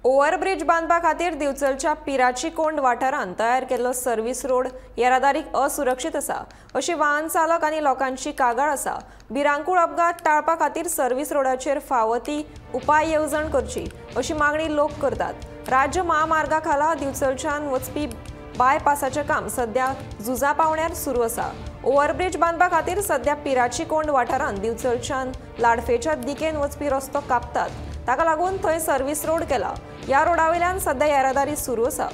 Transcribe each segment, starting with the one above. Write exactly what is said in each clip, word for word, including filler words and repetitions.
Overbridge बांधपा खातीर दिवचलच्या पिराची कोंड वाठारांत तयार केल्लो सर्व्हिस रोड येरादारीक असुरक्षीत आसा अशी वाहन चालक आनी लोकांची कागाळ आसा। भिरांकूळ अपघात टाळपा खातीर सर्व्हिस रोडाचेर फावो ती उपाय येवजण करची अशी मागणी लोक करतात। राज्य महामार्गा खाला दिवचलच्यान वचपी बायपासाचें काम सध्या झुजा पावण्यार सुरू आसा। ओव्हरब्रिज बांधपा खातीर सध्या पिराची कोंड वाठारांत दिवचलच्यान लाडफेच्या दिकेन वचपी रस्तो कापतात, ताका लागून थंय सर्व्हिस रोड केला। या रोडावयल्यान सध्या येरादारी सुरू आसा।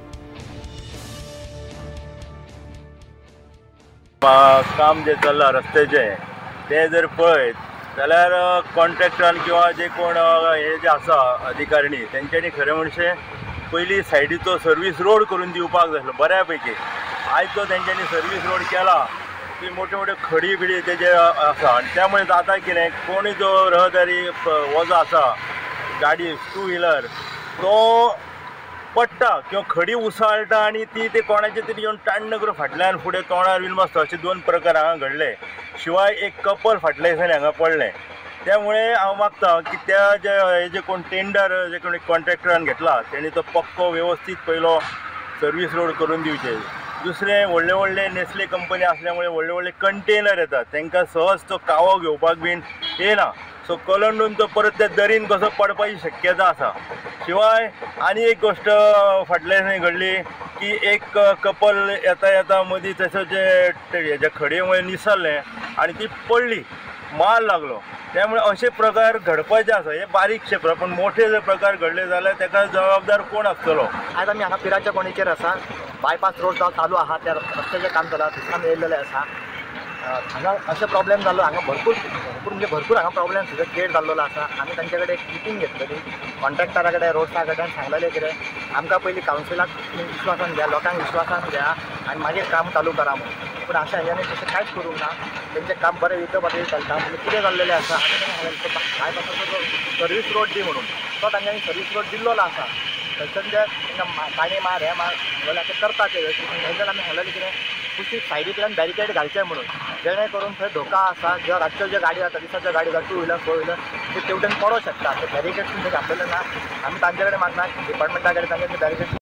काम जे चल्ला रस्त्याचे ते जर पळयत जाल्यार कॉन्ट्रॅक्टरान किंवा जे कोण हे जे आसा अधिकारिणी तेंच्यांनी खरें म्हणचें पयलीं सायडीचो सर्व्हिस रोड करून दिवपाक जाय आसलो बऱ्या पैकी। आयज जो तेंच्यांनी सर्व्हिस रोड केला ती मोठ्यो मोठ्यो खडी बिडी तेजे आसा आनी त्यामुळे जाता कितें कोणूय जो रहदारी वजो आसा गाडी टू व्हिलर तो पडटा किंवा खडी उसाळटा आनी ती ते कोणाचे तरी येवन टाण्ण करून फाटल्यान फुडें तोंडार बीन बसता अशे दोन प्रकार हांगा घडले। शिवाय एक कपल फाटल्या दिसांनी हांगा पडलें। त्यामुळे हांव मागता की त्या जे हे जे कोण टेंडर जे कोण कॉन्ट्रॅक्टरान घेतला तेणी तो पक्को व्यवस्थीत पयलो सर्व्हिस रोड करून दिवचे। दुसरें व्हडले व्हडले नेस्ले कंपनी आसल्यामुळे व्हडले व्हडले कंटेनर येतात तांकां सहज तो कावो घेवपाक बीन येना, सो कलंडून तो परत त्या दरीन कसो पडपाची शक्यता आसा। शिवाय आनी एक गोश्ट फाटल्या दिसांनी घडली की एक कपल येता येता मदीं तसो जे हेज्या खडयेमुळे निसरलें आनी ती पडली, माल लागलो। त्यामुळे असे प्रकार घडपाचे आसा, हे बारीकशे प्रकार, पण मोठे जर प्रकार घडले जाल्यार ताका जबाबदार कोण आसतलो। आज आमी हांगा पिराच्या कोणीचेर आसा, बायपास रोड जो चालू आहा त्या रस्त्याचें काम चला थंयसान येयल्लेलें आसा। हांगा अशें प्रॉब्लेम जाल्लो, हांगा भरपूर भरपूर म्हणजे भरपूर हांगा प्रॉब्लेम सुद्दां क्रिएट जाल्लो आसा। आमी तांचे कडेन एक मिटींग घेतलेली, कॉन्ट्रॅक्टरा कडेन रोडसा कडेन सांगलेलें कितें आमकां पयलीं कावन्सिलाक विश्वासान घ्या, लोकांक विश्वासान घ्या आनी मागीर काम चालू करा म्हणून। पूण अशें हांच्यांनी तशें कांयच करूंक ना, तेंचें काम बरें विकत बरें चलता। म्हणजे कितें जाल्लेलें आसा, आमी तांकां बायपासाचो जो सर्व्हिस रोड दी म्हणून तो तांच्यांनी सर्व्हिस रोड दिल्लो आसा। थंयच्यान जे तांकां ताणी मार हे मार जाल्यार ते करता ते थंयच्यान आमी सांगलेलें कितें कुशीक सायडींतल्यान बॅरिकेड घालचें म्हणून, जेणे करून थंय धोका आसा ज्यो रातच्यो ज्यो गाडी आसा दिसाच्यो गाडी आसा टू व्हिलर फोर व्हिलर ते तेवटेन पडों शकता। ते बॅरिकेड तुमचे घातलेले ना, आमी तांचे कडेन मागना डिपार्टमेंटा कडेन तांचे बॅरिकेड